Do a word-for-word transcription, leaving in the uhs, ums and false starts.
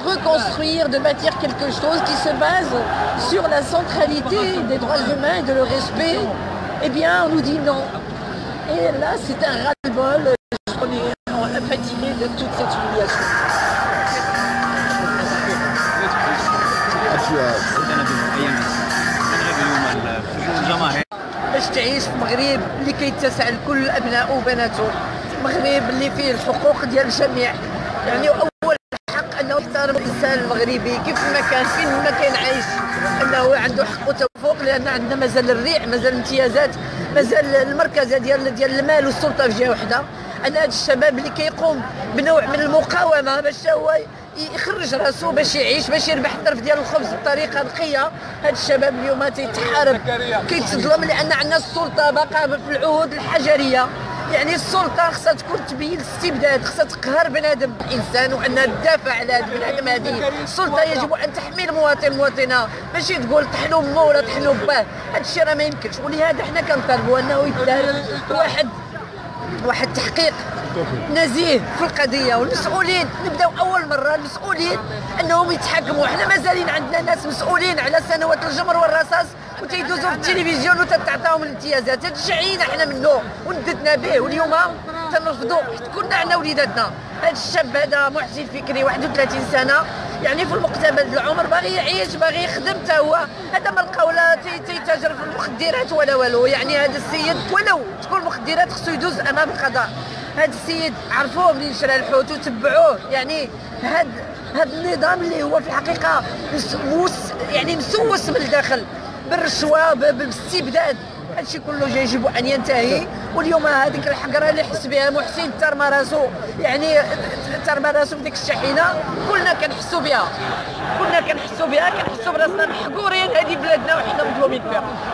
reconstruire, de bâtir quelque chose qui se base sur la centralité des droits humains et de leur respect, eh bien, on nous dit non. Et là, c'est un ras-le-bol. On est fatigué de toute cette humiliation. باش تعيش في مغرب اللي كيتسع لكل ابنائه وبناته، مغرب اللي فيه الحقوق ديال الجميع، يعني اول حق انه يحترم الانسان المغربي كيف ما كان فين ما كان عايش، انه عنده حق وتفوق، لان عندنا مازال الريع، مازال الامتيازات، مازال المركزه ديال ديال المال والسلطه في جهه وحده. ان هذا الشباب اللي كيقوم بنوع من المقاومه باش هو يخرج راسو باش يعيش، باش يربح الطرف ديال الخبز بطريقه نقيه، هذا الشباب اليوم تيتحارب كيتظلم لان عندنا السلطه باقا في العهود الحجريه. يعني السلطه خصها تكون تبين الاستبداد، خصها تقهر بنادم الانسان وانها تدافع على هذا البنادم. هذه السلطه يجب ان تحمي المواطن المواطنه، ماشي تقول طحنوا امه ولا طحنوا باه، هذا الشيء راه ما يمكنش. ولهذا حنا كنطالبوا انه يدار واحد واحد التحقيق نزيه في القضيه، والمسؤولين نبداو اول مره المسؤولين انهم يتحكموا. حنا مازالين عندنا ناس مسؤولين على سنوات الجمر والرصاص وتيدوزوا في التلفزيون وتتعطاهم الامتيازات، هذا شعينا حنا منه ونددنا به، واليوم تنرفضوا حيت كنا عندنا وليداتنا. هذا الشاب هذا محسن فكري واحد وثلاثين سنه، يعني في المقتبل العمر، باغي يعيش باغي يخدم حتى هو، هذا ما لقى ولا تيتاجر في المخدرات ولا والو. يعني هذا السيد ولو تكون مخدرات خصو يدوز امام القضاء. هذا السيد عرفوه منين شرى الحوت وتبعوه. يعني هذا هذا النظام اللي هو في الحقيقه موس يعني مسوس من الداخل بالرشوه بالاستبداد، هذا الشيء كله يجب ان ينتهي. واليوم هذيك الحقره اللي حس بها محسن ترمى راسو، يعني ترمى راسو في ديك الشحينه، كلنا كنحسوا بها، كلنا كنحسوا بها، كنحسوا براسنا محقورين. هذه بلادنا وحنا مظلومين فيها.